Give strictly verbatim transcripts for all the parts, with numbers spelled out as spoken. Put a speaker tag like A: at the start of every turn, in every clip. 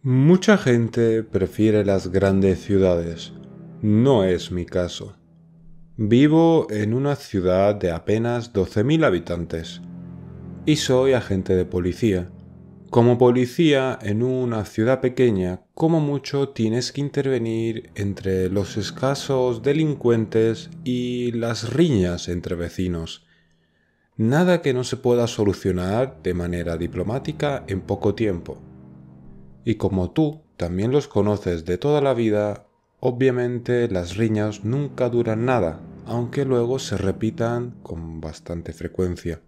A: Mucha gente prefiere las grandes ciudades. No es mi caso. Vivo en una ciudad de apenas doce mil habitantes y soy agente de policía. Como policía en una ciudad pequeña, como mucho tienes que intervenir entre los escasos delincuentes y las riñas entre vecinos. Nada que no se pueda solucionar de manera diplomática en poco tiempo. Y como tú también los conoces de toda la vida, obviamente las riñas nunca duran nada, aunque luego se repitan con bastante frecuencia.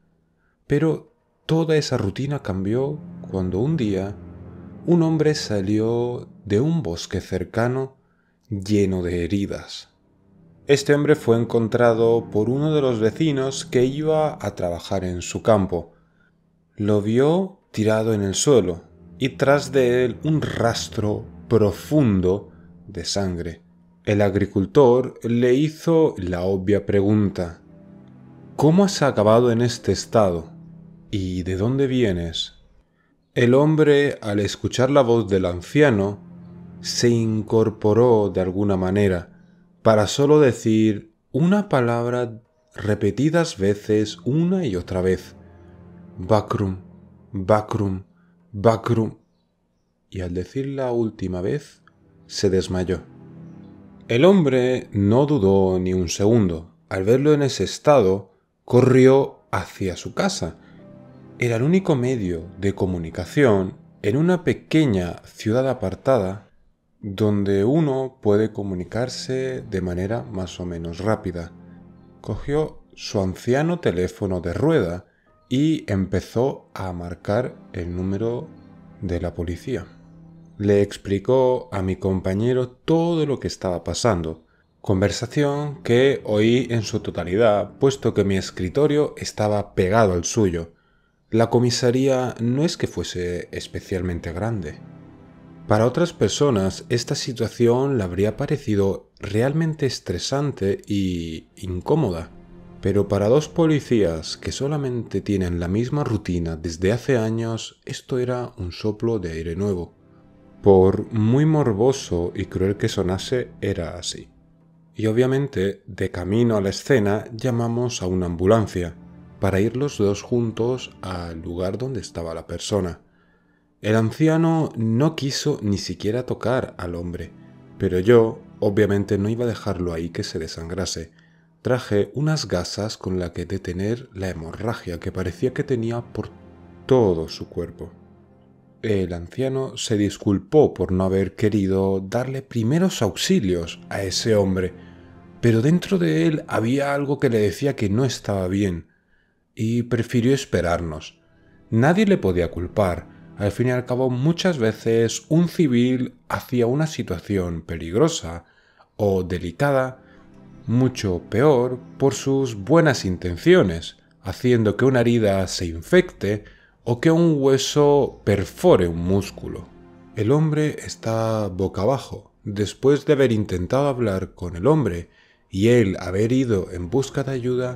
A: Pero toda esa rutina cambió cuando un día un hombre salió de un bosque cercano lleno de heridas. Este hombre fue encontrado por uno de los vecinos que iba a trabajar en su campo. Lo vio tirado en el suelo y tras de él un rastro profundo de sangre. El agricultor le hizo la obvia pregunta: ¿cómo has acabado en este estado? ¿Y de dónde vienes? El hombre, al escuchar la voz del anciano, se incorporó de alguna manera para solo decir una palabra repetidas veces una y otra vez: Bakrum, Bakrum, Bakrum. Y al decir la última vez, se desmayó. El hombre no dudó ni un segundo. Al verlo en ese estado, corrió hacia su casa. Era el único medio de comunicación en una pequeña ciudad apartada donde uno puede comunicarse de manera más o menos rápida. Cogió su anciano teléfono de rueda y empezó a marcar el número de la policía. Le explicó a mi compañero todo lo que estaba pasando, conversación que oí en su totalidad, puesto que mi escritorio estaba pegado al suyo. La comisaría no es que fuese especialmente grande. Para otras personas esta situación le habría parecido realmente estresante y incómoda. Pero para dos policías que solamente tienen la misma rutina desde hace años, esto era un soplo de aire nuevo. Por muy morboso y cruel que sonase, era así. Y obviamente, de camino a la escena, llamamos a una ambulancia para ir los dos juntos al lugar donde estaba la persona. El anciano no quiso ni siquiera tocar al hombre, pero yo, obviamente, no iba a dejarlo ahí que se desangrase. Traje unas gasas con las que detener la hemorragia que parecía que tenía por todo su cuerpo. El anciano se disculpó por no haber querido darle primeros auxilios a ese hombre, pero dentro de él había algo que le decía que no estaba bien, y prefirió esperarnos. Nadie le podía culpar. Al fin y al cabo, muchas veces un civil hacía una situación peligrosa o delicada mucho peor por sus buenas intenciones, haciendo que una herida se infecte o que un hueso perfore un músculo. El hombre está boca abajo, después de haber intentado hablar con el hombre y él haber ido en busca de ayuda.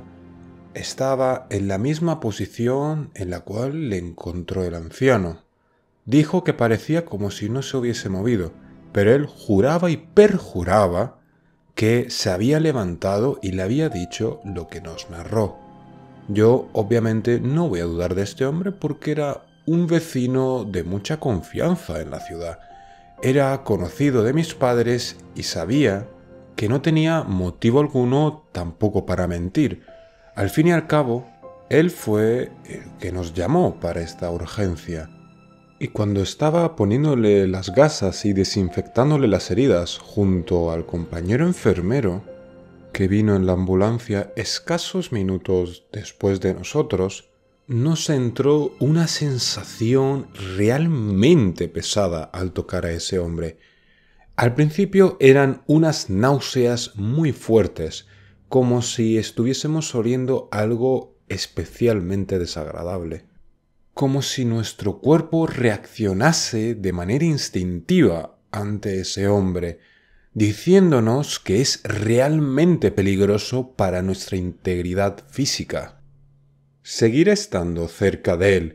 A: Estaba en la misma posición en la cual le encontró el anciano. Dijo que parecía como si no se hubiese movido, pero él juraba y perjuraba que se había levantado y le había dicho lo que nos narró. Yo obviamente no voy a dudar de este hombre porque era un vecino de mucha confianza en la ciudad. Era conocido de mis padres y sabía que no tenía motivo alguno tampoco para mentir. Al fin y al cabo, él fue el que nos llamó para esta urgencia. Y cuando estaba poniéndole las gasas y desinfectándole las heridas junto al compañero enfermero que vino en la ambulancia escasos minutos después de nosotros, nos entró una sensación realmente pesada al tocar a ese hombre. Al principio eran unas náuseas muy fuertes, como si estuviésemos oliendo algo especialmente desagradable. Como si nuestro cuerpo reaccionase de manera instintiva ante ese hombre, diciéndonos que es realmente peligroso para nuestra integridad física. Seguir estando cerca de él,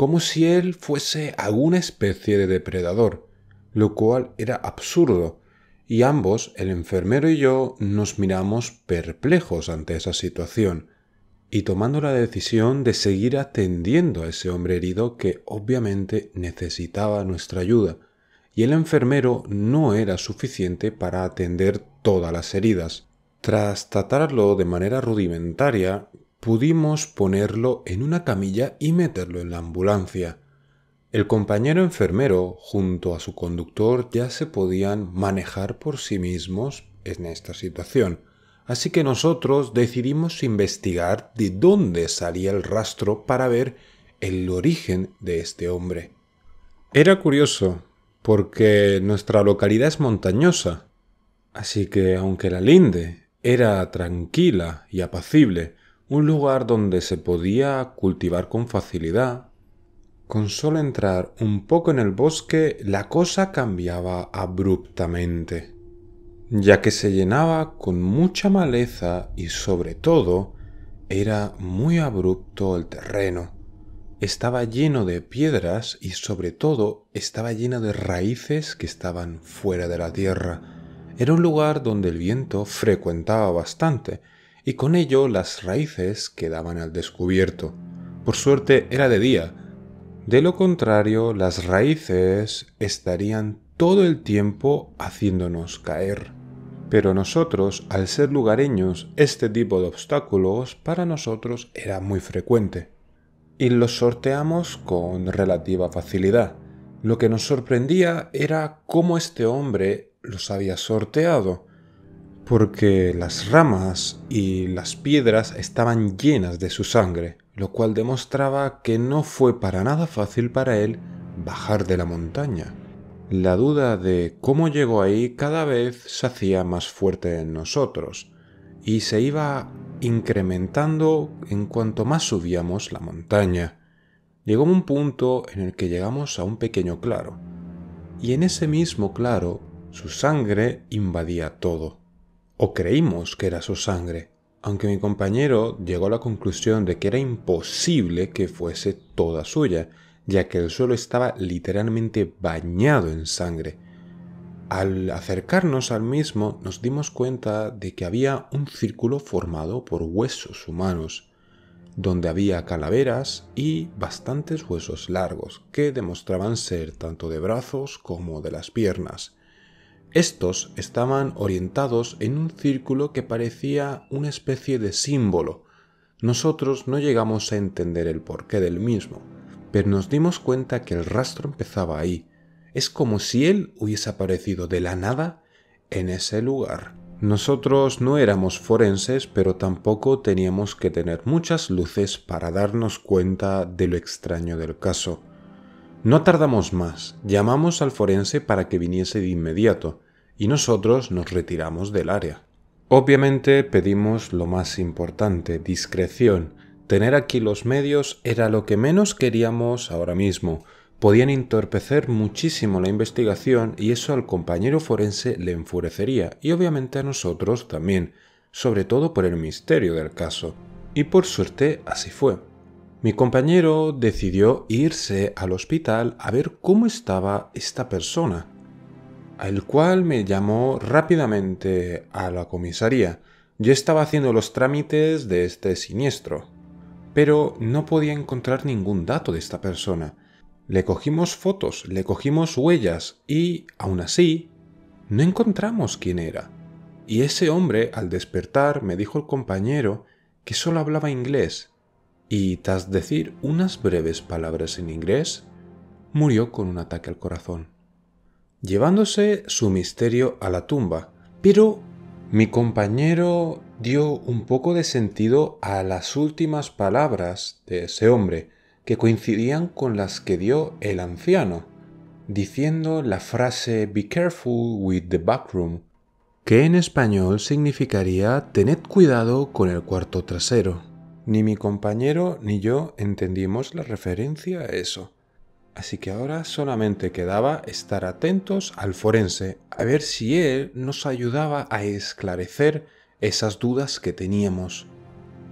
A: como si él fuese alguna especie de depredador, lo cual era absurdo, y ambos, el enfermero y yo, nos miramos perplejos ante esa situación, y tomando la decisión de seguir atendiendo a ese hombre herido que obviamente necesitaba nuestra ayuda, y el enfermero no era suficiente para atender todas las heridas. Tras tratarlo de manera rudimentaria, pudimos ponerlo en una camilla y meterlo en la ambulancia. El compañero enfermero, junto a su conductor, ya se podían manejar por sí mismos en esta situación, así que nosotros decidimos investigar de dónde salía el rastro para ver el origen de este hombre. Era curioso, porque nuestra localidad es montañosa, así que aunque la linde era tranquila y apacible, un lugar donde se podía cultivar con facilidad, con solo entrar un poco en el bosque la cosa cambiaba abruptamente, ya que se llenaba con mucha maleza y sobre todo era muy abrupto el terreno. Estaba lleno de piedras y sobre todo estaba lleno de raíces que estaban fuera de la tierra. Era un lugar donde el viento frecuentaba bastante y con ello las raíces quedaban al descubierto. Por suerte era de día. De lo contrario, las raíces estarían todo el tiempo haciéndonos caer. Pero nosotros, al ser lugareños, este tipo de obstáculos para nosotros era muy frecuente. Y los sorteamos con relativa facilidad. Lo que nos sorprendía era cómo este hombre los había sorteado, porque las ramas y las piedras estaban llenas de su sangre, lo cual demostraba que no fue para nada fácil para él bajar de la montaña. La duda de cómo llegó ahí cada vez se hacía más fuerte en nosotros, y se iba incrementando en cuanto más subíamos la montaña. Llegó un punto en el que llegamos a un pequeño claro, y en ese mismo claro su sangre invadía todo. O creímos que era su sangre, aunque mi compañero llegó a la conclusión de que era imposible que fuese toda suya, ya que el suelo estaba literalmente bañado en sangre. Al acercarnos al mismo nos dimos cuenta de que había un círculo formado por huesos humanos, donde había calaveras y bastantes huesos largos que demostraban ser tanto de brazos como de las piernas. Estos estaban orientados en un círculo que parecía una especie de símbolo. Nosotros no llegamos a entender el porqué del mismo, pero nos dimos cuenta que el rastro empezaba ahí. Es como si él hubiese aparecido de la nada en ese lugar. Nosotros no éramos forenses, pero tampoco teníamos que tener muchas luces para darnos cuenta de lo extraño del caso. No tardamos más, llamamos al forense para que viniese de inmediato, y nosotros nos retiramos del área. Obviamente pedimos lo más importante, discreción. Tener aquí los medios era lo que menos queríamos ahora mismo. Podían entorpecer muchísimo la investigación y eso al compañero forense le enfurecería, y obviamente a nosotros también, sobre todo por el misterio del caso. Y por suerte así fue. Mi compañero decidió irse al hospital a ver cómo estaba esta persona, al cual me llamó rápidamente a la comisaría. Yo estaba haciendo los trámites de este siniestro, pero no podía encontrar ningún dato de esta persona. Le cogimos fotos, le cogimos huellas y, aún así, no encontramos quién era. Y ese hombre, al despertar, me dijo el compañero que solo hablaba inglés. Y tras decir unas breves palabras en inglés, murió con un ataque al corazón, llevándose su misterio a la tumba. Pero mi compañero dio un poco de sentido a las últimas palabras de ese hombre, que coincidían con las que dio el anciano, diciendo la frase "Be careful with the back room", que en español significaría "tened cuidado con el cuarto trasero". Ni mi compañero ni yo entendimos la referencia a eso. Así que ahora solamente quedaba estar atentos al forense a ver si él nos ayudaba a esclarecer esas dudas que teníamos.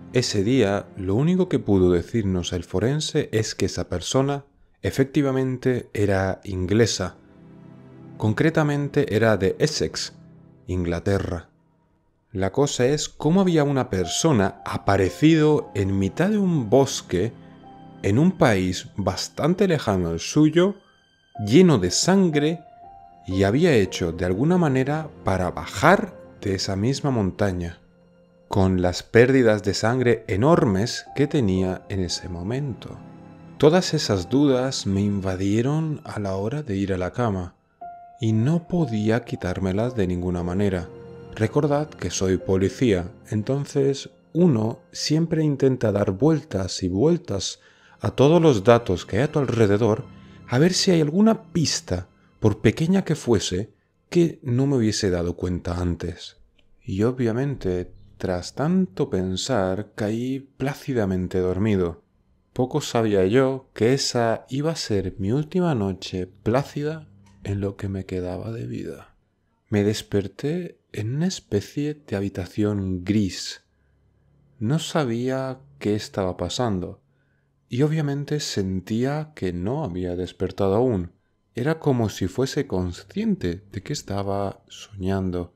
A: Ese día, lo único que pudo decirnos el forense es que esa persona efectivamente era inglesa. Concretamente era de Essex, Inglaterra. La cosa es cómo había una persona aparecido en mitad de un bosque en un país bastante lejano al suyo, lleno de sangre, y había hecho de alguna manera para bajar de esa misma montaña, con las pérdidas de sangre enormes que tenía en ese momento. Todas esas dudas me invadieron a la hora de ir a la cama, y no podía quitármelas de ninguna manera. Recordad que soy policía, entonces uno siempre intenta dar vueltas y vueltas a todos los datos que hay a tu alrededor a ver si hay alguna pista, por pequeña que fuese, que no me hubiese dado cuenta antes. Y obviamente, tras tanto pensar, caí plácidamente dormido. Poco sabía yo que esa iba a ser mi última noche plácida en lo que me quedaba de vida. Me desperté en una especie de habitación gris. No sabía qué estaba pasando y obviamente sentía que no había despertado aún. Era como si fuese consciente de que estaba soñando.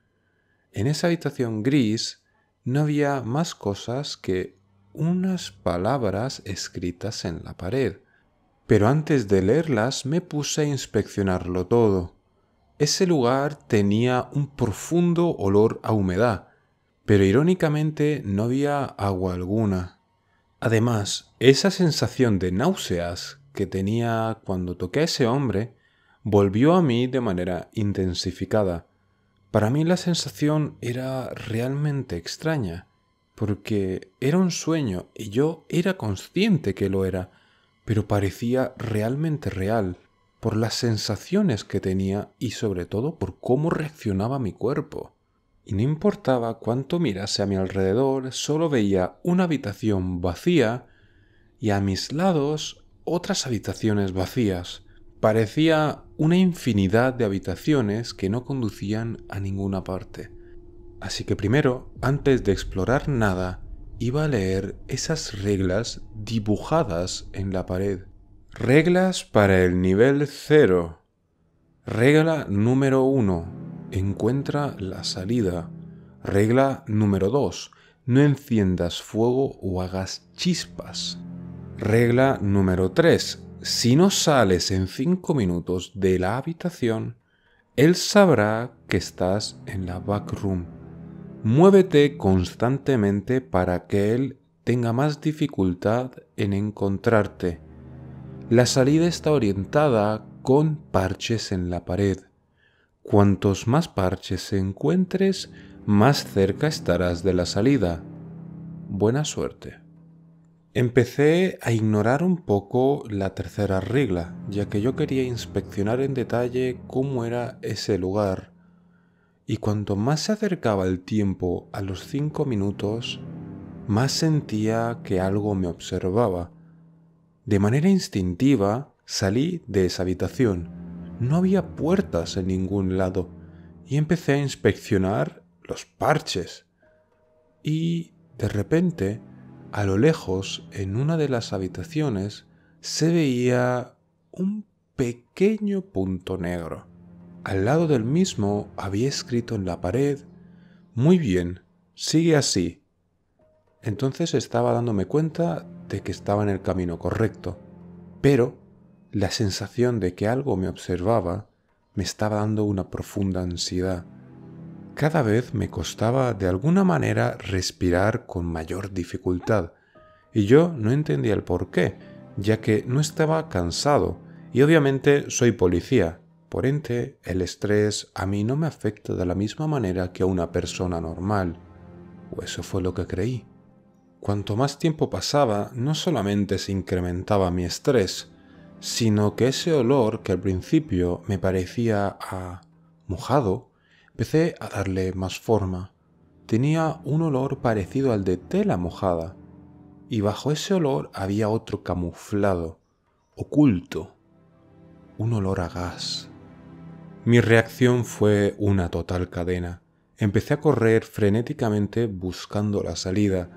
A: En esa habitación gris no había más cosas que unas palabras escritas en la pared. Pero antes de leerlas me puse a inspeccionarlo todo. Ese lugar tenía un profundo olor a humedad, pero irónicamente no había agua alguna. Además, esa sensación de náuseas que tenía cuando toqué a ese hombre volvió a mí de manera intensificada. Para mí la sensación era realmente extraña, porque era un sueño y yo era consciente que lo era, pero parecía realmente real, por las sensaciones que tenía y sobre todo por cómo reaccionaba mi cuerpo. Y no importaba cuánto mirase a mi alrededor, solo veía una habitación vacía y a mis lados otras habitaciones vacías. Parecía una infinidad de habitaciones que no conducían a ninguna parte. Así que primero, antes de explorar nada, iba a leer esas reglas dibujadas en la pared. Reglas para el nivel cero. Regla número uno. Encuentra la salida. Regla número dos. No enciendas fuego o hagas chispas. Regla número tres. Si no sales en cinco minutos de la habitación, él sabrá que estás en la backroom. Muévete constantemente para que él tenga más dificultad en encontrarte. La salida está orientada con parches en la pared. Cuantos más parches encuentres, más cerca estarás de la salida. Buena suerte. Empecé a ignorar un poco la tercera regla, ya que yo quería inspeccionar en detalle cómo era ese lugar. Y cuanto más se acercaba el tiempo a los cinco minutos, más sentía que algo me observaba. De manera instintiva salí de esa habitación. No había puertas en ningún lado y empecé a inspeccionar los parches. Y de repente, a lo lejos, en una de las habitaciones, se veía un pequeño punto negro. Al lado del mismo había escrito en la pared: «Muy bien, sigue así». Entonces estaba dándome cuenta de que estaba en el camino correcto, pero la sensación de que algo me observaba me estaba dando una profunda ansiedad. Cada vez me costaba de alguna manera respirar con mayor dificultad, y yo no entendía el por qué, ya que no estaba cansado, y obviamente soy policía. Por ende, el estrés a mí no me afecta de la misma manera que a una persona normal, o eso fue lo que creí. Cuanto más tiempo pasaba, no solamente se incrementaba mi estrés, sino que ese olor que al principio me parecía a mojado, empecé a darle más forma. Tenía un olor parecido al de tela mojada, y bajo ese olor había otro camuflado, oculto, un olor a gas. Mi reacción fue una total cadena. Empecé a correr frenéticamente buscando la salida,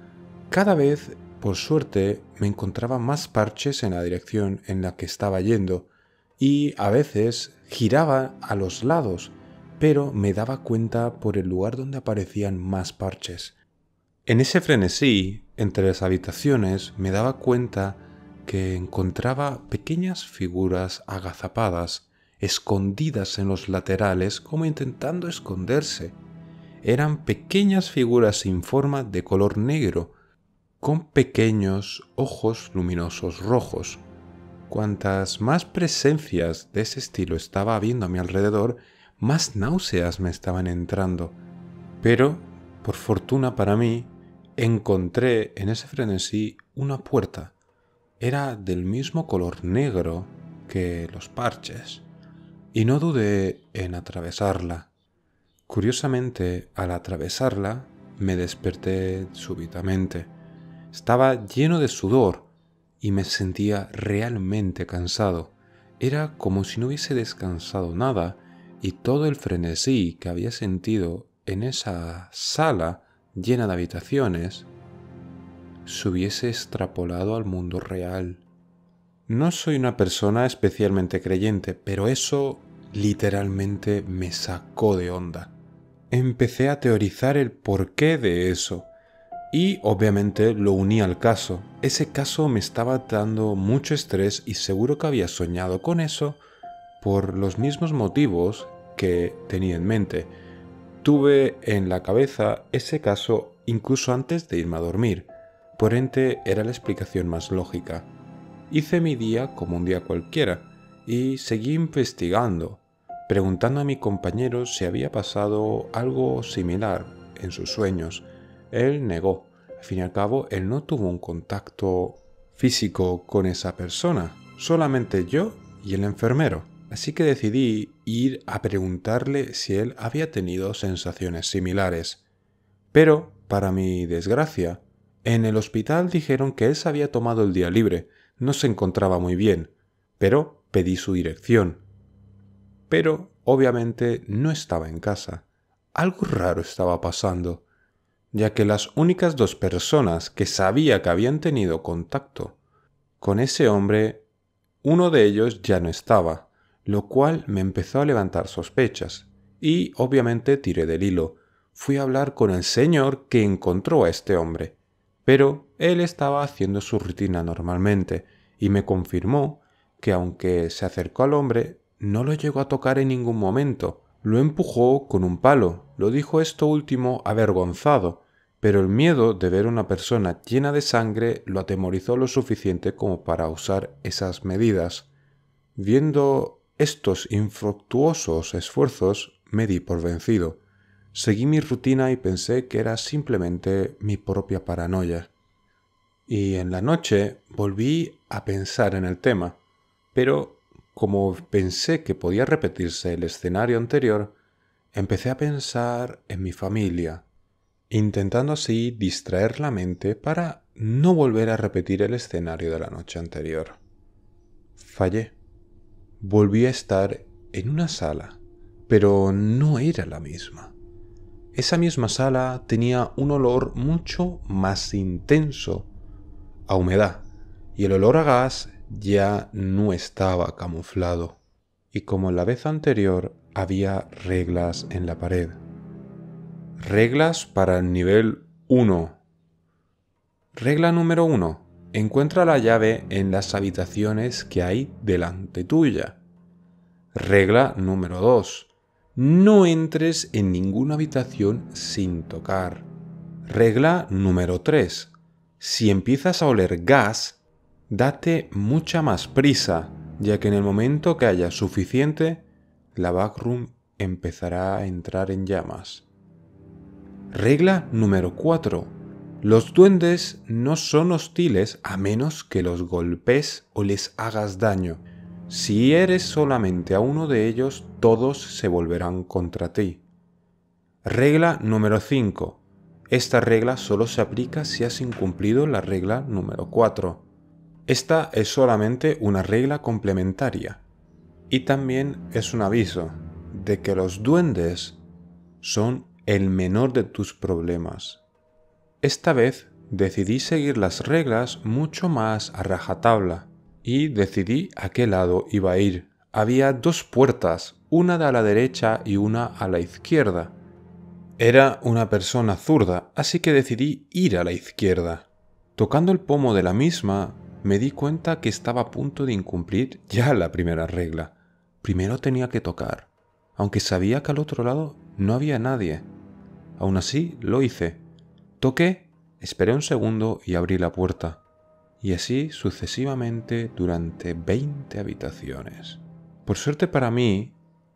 A: Cada vez, por suerte, me encontraba más parches en la dirección en la que estaba yendo y a veces giraba a los lados, pero me daba cuenta por el lugar donde aparecían más parches. En ese frenesí, entre las habitaciones, me daba cuenta que encontraba pequeñas figuras agazapadas, escondidas en los laterales como intentando esconderse. Eran pequeñas figuras sin forma de color negro, con pequeños ojos luminosos rojos. Cuantas más presencias de ese estilo estaba habiendo a mi alrededor, más náuseas me estaban entrando. Pero, por fortuna para mí, encontré en ese frenesí una puerta. Era del mismo color negro que los parches, y no dudé en atravesarla. Curiosamente, al atravesarla, me desperté súbitamente. Estaba lleno de sudor y me sentía realmente cansado. Era como si no hubiese descansado nada y todo el frenesí que había sentido en esa sala llena de habitaciones se hubiese extrapolado al mundo real. No soy una persona especialmente creyente, pero eso literalmente me sacó de onda. Empecé a teorizar el porqué de eso. Y obviamente lo uní al caso. Ese caso me estaba dando mucho estrés y seguro que había soñado con eso por los mismos motivos que tenía en mente. Tuve en la cabeza ese caso incluso antes de irme a dormir. Por ende era la explicación más lógica. Hice mi día como un día cualquiera y seguí investigando, preguntando a mi compañero si había pasado algo similar en sus sueños. Él negó. Al fin y al cabo, él no tuvo un contacto físico con esa persona, solamente yo y el enfermero. Así que decidí ir a preguntarle si él había tenido sensaciones similares. Pero, para mi desgracia, en el hospital dijeron que él se había tomado el día libre, no se encontraba muy bien, pero pedí su dirección. Pero, obviamente, no estaba en casa. Algo raro estaba pasando, ya que las únicas dos personas que sabía que habían tenido contacto con ese hombre, uno de ellos ya no estaba, lo cual me empezó a levantar sospechas, y obviamente tiré del hilo. Fui a hablar con el señor que encontró a este hombre, pero él estaba haciendo su rutina normalmente, y me confirmó que aunque se acercó al hombre, no lo llegó a tocar en ningún momento. Lo empujó con un palo. Lo dijo esto último avergonzado, pero el miedo de ver una persona llena de sangre lo atemorizó lo suficiente como para usar esas medidas. Viendo estos infructuosos esfuerzos, me di por vencido. Seguí mi rutina y pensé que era simplemente mi propia paranoia. Y en la noche volví a pensar en el tema, pero como pensé que podía repetirse el escenario anterior, empecé a pensar en mi familia, intentando así distraer la mente para no volver a repetir el escenario de la noche anterior. Fallé. Volví a estar en una sala, pero no era la misma. Esa misma sala tenía un olor mucho más intenso a humedad, y el olor a gas ya no estaba camuflado. Y como la vez anterior, había reglas en la pared. Reglas para el nivel uno. Regla número uno. Encuentra la llave en las habitaciones que hay delante tuya. Regla número dos. No entres en ninguna habitación sin tocar. Regla número tres. Si empiezas a oler gas, date mucha más prisa, ya que en el momento que haya suficiente, la backroom empezará a entrar en llamas. Regla número cuatro. Los duendes no son hostiles a menos que los golpes o les hagas daño. Si eres solamente a uno de ellos, todos se volverán contra ti. Regla número cinco. Esta regla solo se aplica si has incumplido la regla número cuatro. Esta es solamente una regla complementaria. Y también es un aviso de que los duendes son el menor de tus problemas. Esta vez decidí seguir las reglas mucho más a rajatabla y decidí a qué lado iba a ir. Había dos puertas, una a la derecha y una a la izquierda. Era una persona zurda, así que decidí ir a la izquierda. Tocando el pomo de la misma, me di cuenta que estaba a punto de incumplir ya la primera regla. Primero tenía que tocar, aunque sabía que al otro lado no había nadie. Aún así lo hice. Toqué, esperé un segundo y abrí la puerta. Y así sucesivamente durante veinte habitaciones. Por suerte para mí,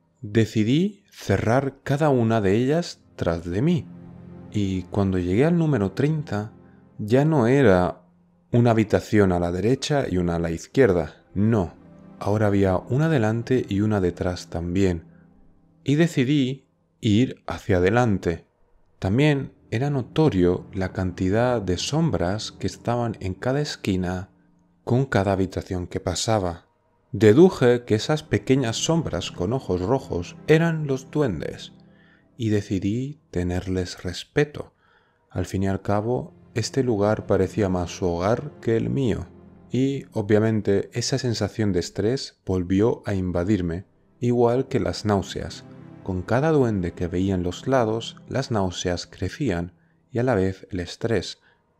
A: decidí cerrar cada una de ellas tras de mí. Y cuando llegué al número treinta, ya no era una habitación a la derecha y una a la izquierda. No, ahora había una delante y una detrás también. Y decidí ir hacia adelante. También era notorio la cantidad de sombras que estaban en cada esquina con cada habitación que pasaba. Deduje que esas pequeñas sombras con ojos rojos eran los duendes y decidí tenerles respeto. Al fin y al cabo, este lugar parecía más su hogar que el mío y, obviamente, esa sensación de estrés volvió a invadirme, igual que las náuseas. Con cada duende que veía en los lados, las náuseas crecían y a la vez el estrés.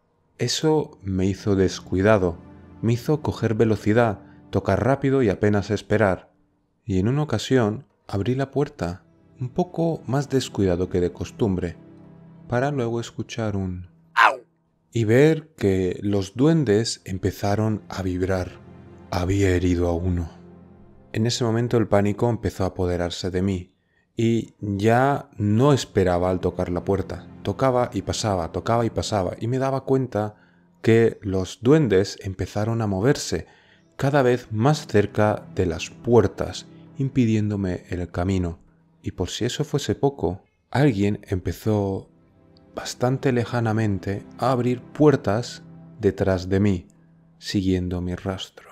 A: Eso me hizo descuidado, me hizo coger velocidad, tocar rápido y apenas esperar. Y en una ocasión abrí la puerta, un poco más descuidado que de costumbre, para luego escuchar un ¡au! Y ver que los duendes empezaron a vibrar. Había herido a uno. En ese momento el pánico empezó a apoderarse de mí y ya no esperaba al tocar la puerta. Tocaba y pasaba, tocaba y pasaba y me daba cuenta que los duendes empezaron a moverse cada vez más cerca de las puertas, impidiéndome el camino. Y por si eso fuese poco, alguien empezó bastante lejanamente a abrir puertas detrás de mí, siguiendo mi rastro.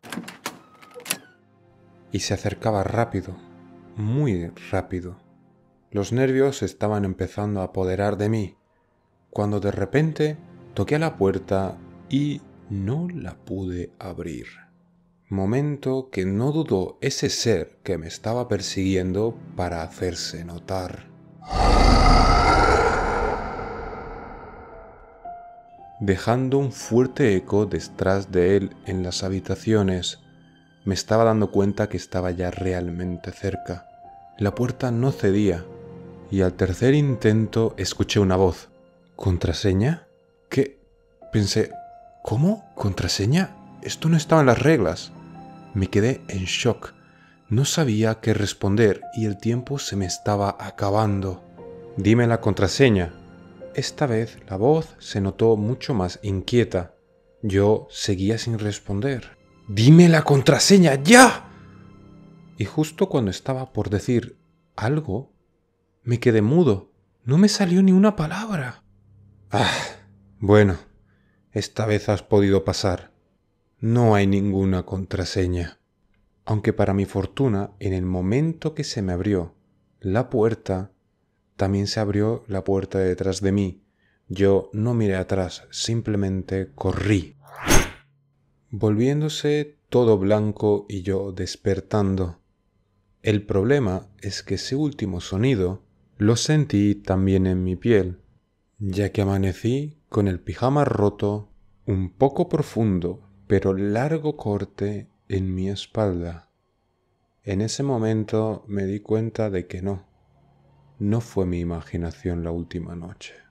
A: Y se acercaba rápido, muy rápido. Los nervios estaban empezando a apoderar de mí, cuando de repente toqué a la puerta y no la pude abrir. Momento que no dudó ese ser que me estaba persiguiendo para hacerse notar. Dejando un fuerte eco detrás de él en las habitaciones, me estaba dando cuenta que estaba ya realmente cerca. La puerta no cedía y al tercer intento escuché una voz. ¿Contraseña? ¿Qué? Pensé, ¿cómo? ¿Contraseña? Esto no estaba en las reglas. Me quedé en shock. No sabía qué responder y el tiempo se me estaba acabando. Dime la contraseña. Esta vez la voz se notó mucho más inquieta. Yo seguía sin responder. ¡Dime la contraseña, ya! Y justo cuando estaba por decir algo, me quedé mudo. No me salió ni una palabra. Ah, bueno, esta vez has podido pasar. No hay ninguna contraseña. Aunque para mi fortuna, en el momento que se me abrió la puerta, también se abrió la puerta detrás de mí. Yo no miré atrás, simplemente corrí. Volviéndose todo blanco y yo despertando. El problema es que ese último sonido lo sentí también en mi piel, ya que amanecí con el pijama roto, un poco profundo, pero largo corte en mi espalda. En ese momento me di cuenta de que no, no fue mi imaginación la última noche.